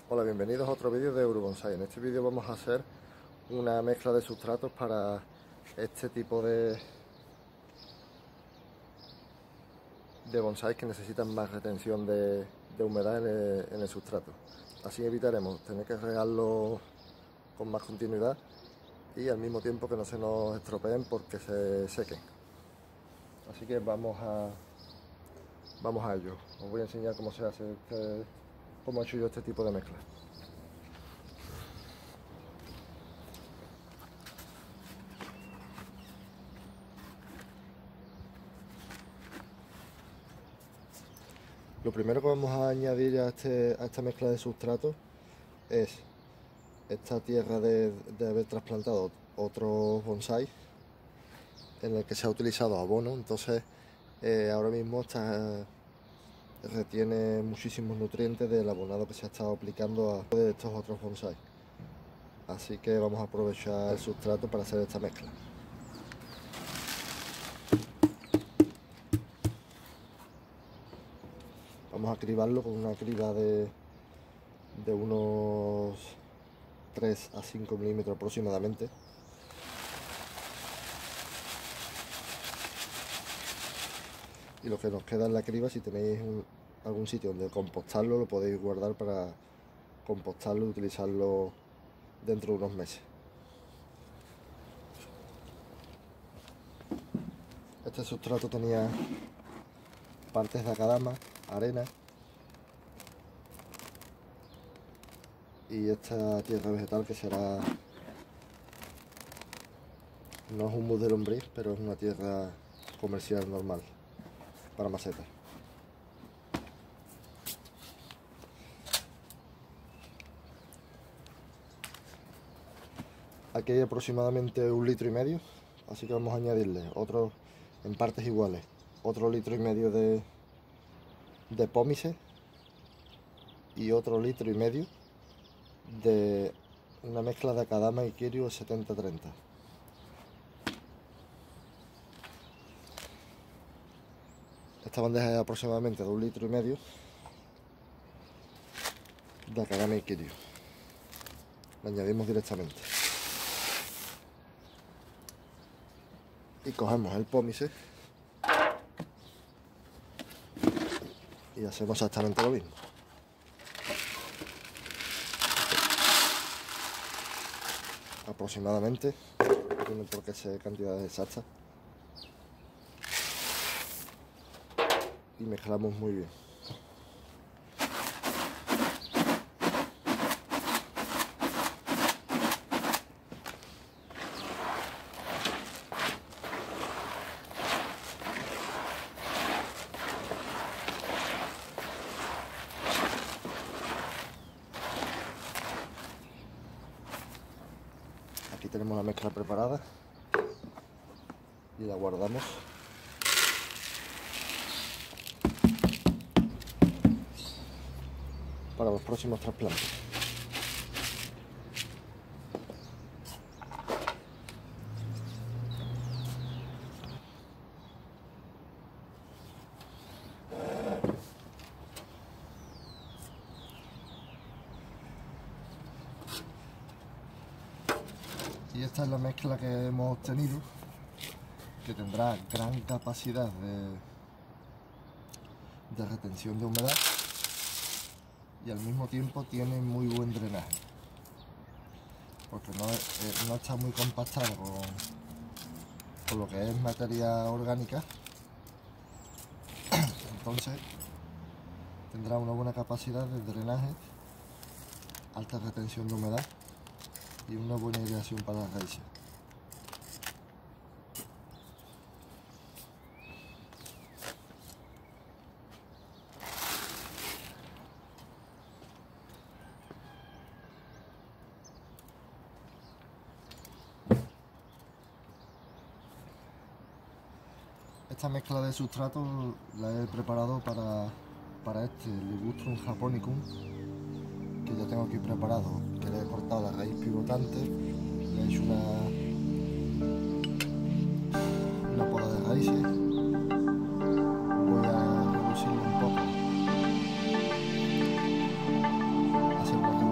Hola, bienvenidos a otro vídeo de Eurobonsai. En este vídeo vamos a hacer una mezcla de sustratos para este tipo de bonsai que necesitan más retención de humedad en el sustrato. Así evitaremos tener que regarlo con más continuidad y al mismo tiempo que no se nos estropeen porque se sequen. Así que vamos a ello. Os voy a enseñar cómo se hace cómo he hecho yo este tipo de mezcla. Lo primero que vamos a añadir a esta mezcla de sustratos es esta tierra de haber trasplantado otro bonsai en el que se ha utilizado abono. Entonces ahora mismo retiene muchísimos nutrientes del abonado que se ha estado aplicando a estos otros bonsai. Así que vamos a aprovechar el sustrato para hacer esta mezcla. Vamos a cribarlo con una criba de unos 3 a 5 milímetros aproximadamente. Y lo que nos queda en la criba, si tenéis algún sitio donde compostarlo, lo podéis guardar para compostarlo y utilizarlo dentro de unos meses. Este sustrato tenía partes de acadama, arena y esta tierra vegetal que será, no es un humus de lombriz, pero es una tierra comercial normal para macetas. Aquí hay aproximadamente 1,5 litros, así que vamos a añadirle otro, en partes iguales, otro 1,5 litros de pómice y otro 1,5 litros de una mezcla de acadama y quirio 70-30. Esta bandeja es aproximadamente de 1,5 litros de acadama y quirio. La añadimos directamente. Y cogemos el pómice y hacemos exactamente lo mismo. Aproximadamente, no tiene por qué ser cantidades exactas. Y mezclamos muy bien. Aquí tenemos la mezcla preparada y la guardamos. Para los próximos trasplantes. Y esta es la mezcla que hemos obtenido, que tendrá gran capacidad de retención de humedad y al mismo tiempo tiene muy buen drenaje, porque no está muy compactada con lo que es materia orgánica. Entonces tendrá una buena capacidad de drenaje, alta retención de humedad y una buena irrigación para las raíces. Esta mezcla de sustratos la he preparado para este Ligustrum japonicum, que ya tengo aquí preparado, que le he cortado la raíz pivotante, le he hecho una poda de raíces, voy a reducirlo un poco, hacer una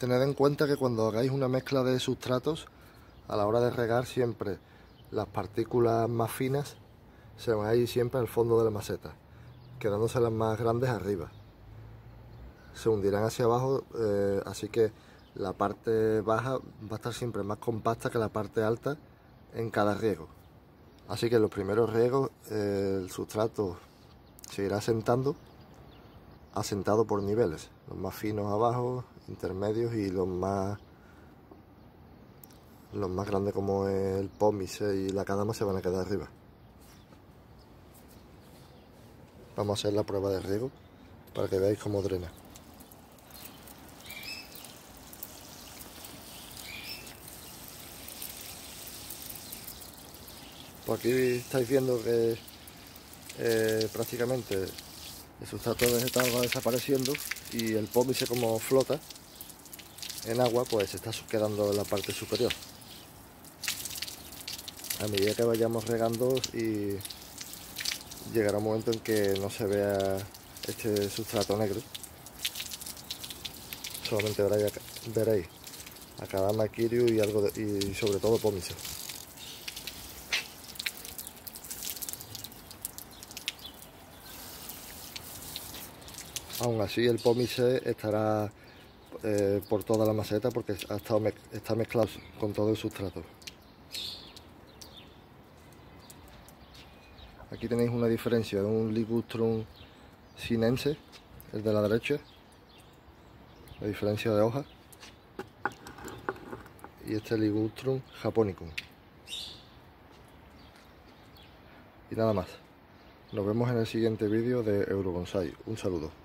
Tened en cuenta que cuando hagáis una mezcla de sustratos, a la hora de regar siempre las partículas más finas se van a ir siempre al fondo de la maceta, quedándose las más grandes arriba. Se hundirán hacia abajo, así que la parte baja va a estar siempre más compacta que la parte alta en cada riego. Así que en los primeros riegos el sustrato se irá asentado por niveles, los más finos abajo, intermedios y los más grandes como el pómice y la cadama se van a quedar arriba. Vamos a hacer la prueba de riego para que veáis cómo drena. Pues aquí estáis viendo que prácticamente el sustrato vegetal va desapareciendo y el pómice, como flota en agua, pues se está quedando en la parte superior. A medida que vayamos regando y llegará un momento en que no se vea este sustrato negro, solamente veréis Akadama Kiryu y sobre todo pómice. Aún así el pómice estará por toda la maceta porque está mezclado con todo el sustrato. Aquí tenéis una diferencia de un Ligustrum sinense, el de la derecha, la diferencia de hoja, y este Ligustrum japonicum. Y nada más. Nos vemos en el siguiente vídeo de Eurobonsai. Un saludo.